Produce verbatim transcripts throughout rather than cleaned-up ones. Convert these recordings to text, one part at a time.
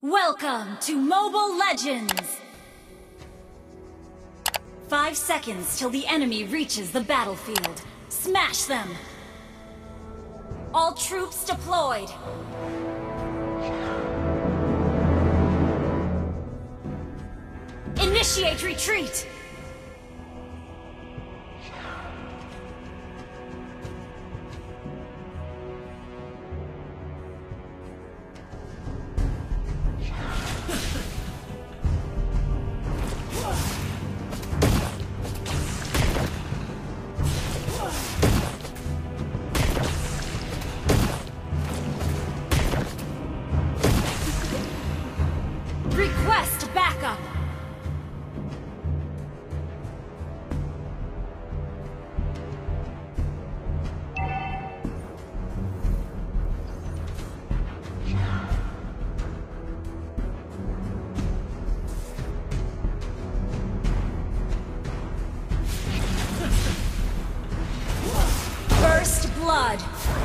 Welcome to Mobile Legends! Five seconds till the enemy reaches the battlefield. Smash them! All troops deployed! Initiate retreat! Request backup! First blood!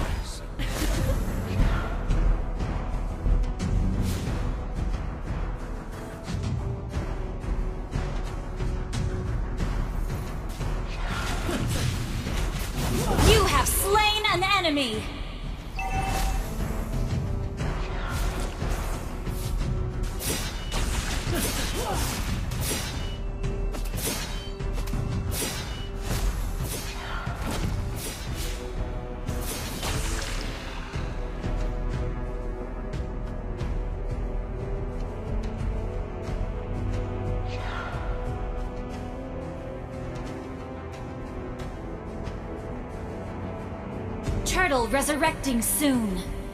You have slain an enemy! Turtle resurrecting soon.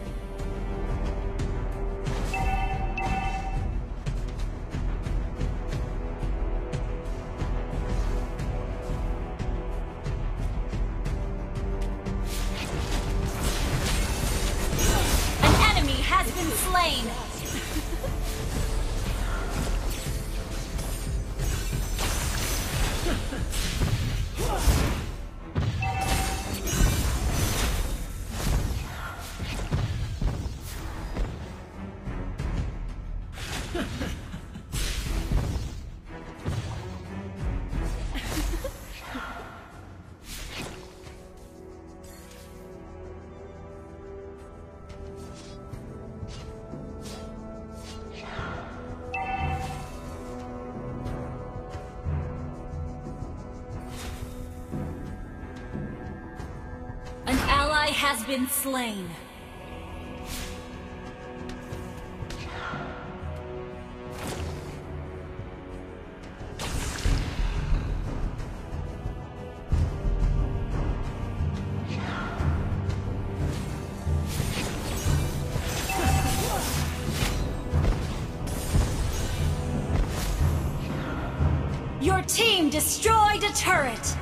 An enemy has been slain. An ally has been slain. Your team destroyed a turret!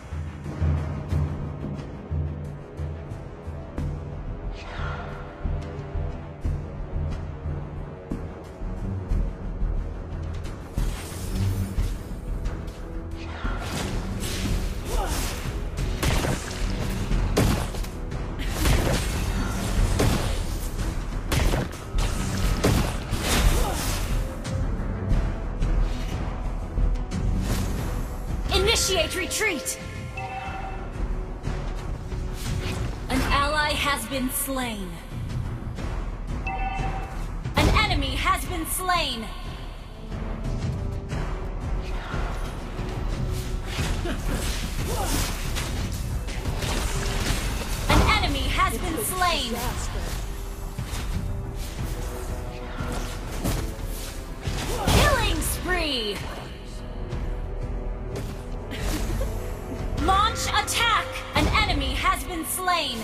Initiate retreat! An ally has been slain. An enemy has been slain. An enemy has been slain. Killing spree! Launch attack! An enemy has been slain!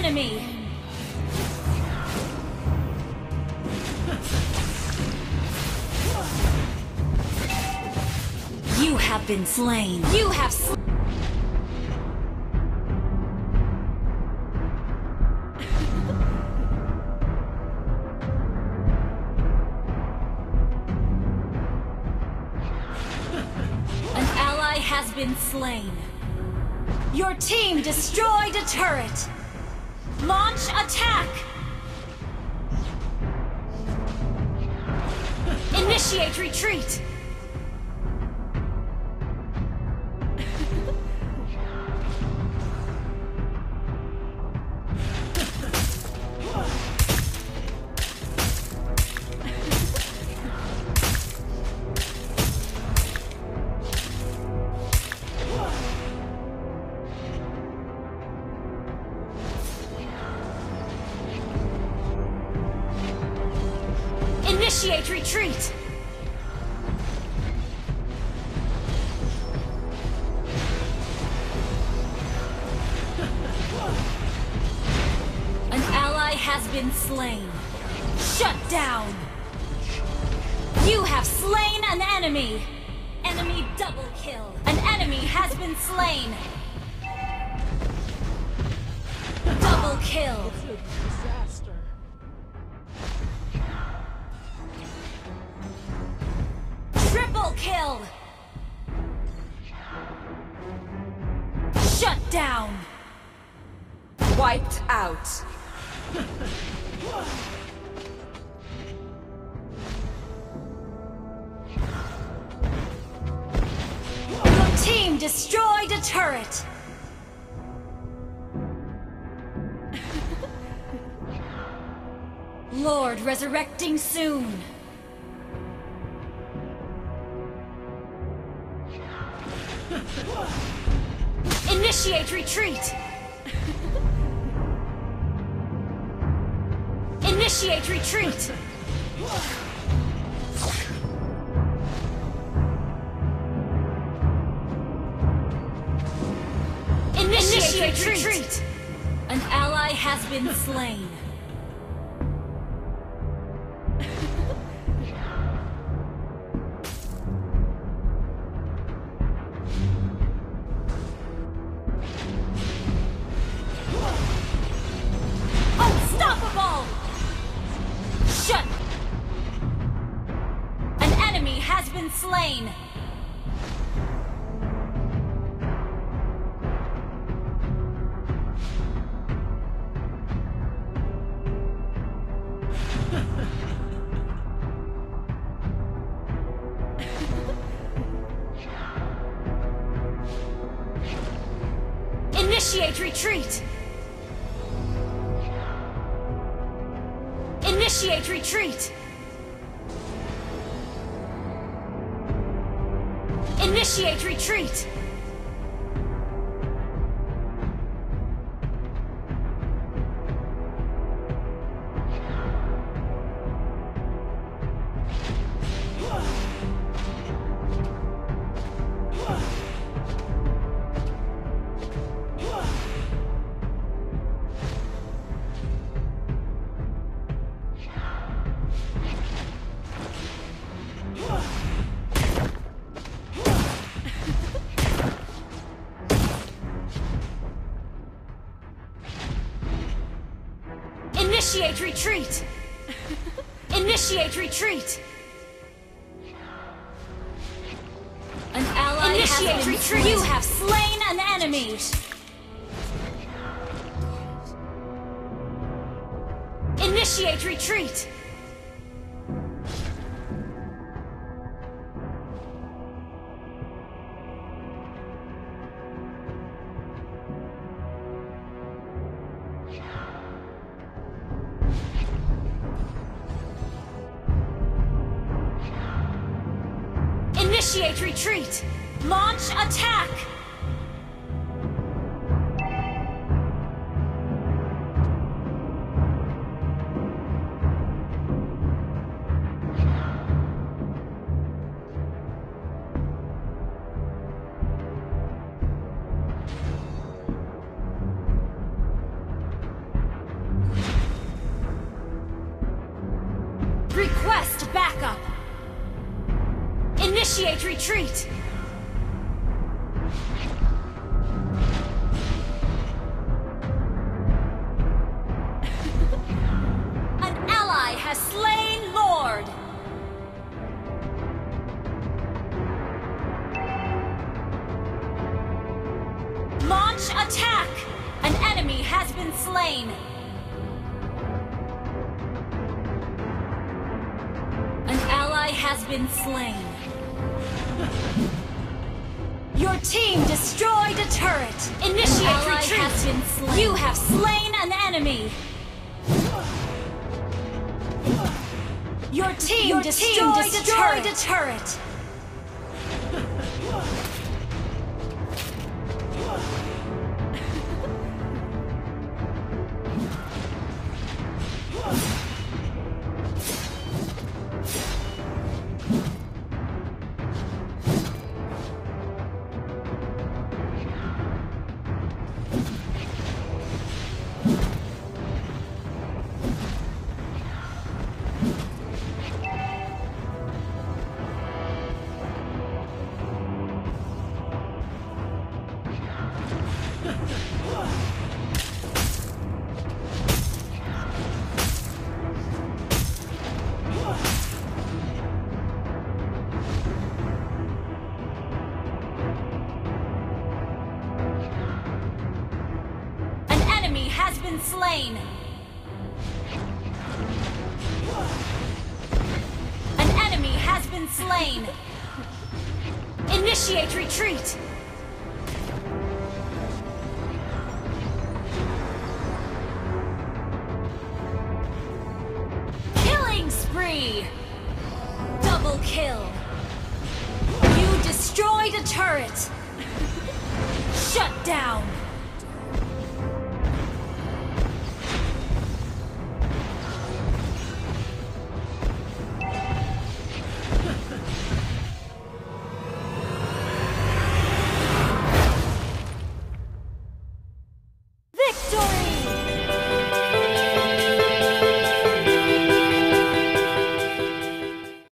enemy! You have been slain. You have slain. An ally has been slain. Your team destroyed a turret. Launch attack. Initiate retreat. Initiate retreat! An ally has been slain. Shut down! You have slain an enemy! Enemy double kill! An enemy has been slain! Double kill! Triple kill! Shut down! Wiped out. Your team destroyed a turret! Lord resurrecting soon! Initiate retreat! Initiate retreat! Initiate retreat! An ally has been slain. Unstoppable! Shut! An enemy has been slain. Initiate retreat! Initiate retreat! Initiate retreat! Initiate retreat! Initiate retreat! An ally Initiate has been retreat! You have slain an enemy! Initiate retreat! Initiate retreat! Launch attack! Initiate retreat! An ally has slain Lord! Launch attack! An enemy has been slain! An ally has been slain. Your team destroyed a turret! Initiate ally retreat! has been slain. You have slain an enemy! Your team Your destroyed, team destroyed a turret! A turret. Has been slain. An enemy has been slain. Initiate retreat. Killing spree. Double kill. You destroyed a turret. Shut down.